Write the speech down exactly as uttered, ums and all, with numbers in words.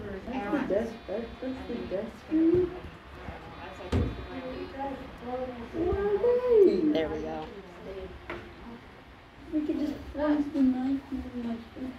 That's the desk, that, that's the desk screen. Where are they? There we go. We could just place the knife in my